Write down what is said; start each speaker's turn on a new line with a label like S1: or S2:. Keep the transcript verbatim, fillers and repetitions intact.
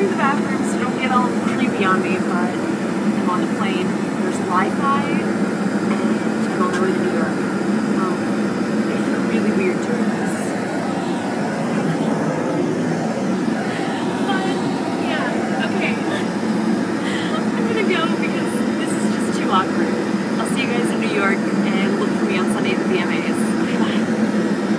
S1: through the bathroom, so don't get all creepy on me, but I'm on the plane. There's Wi-Fi.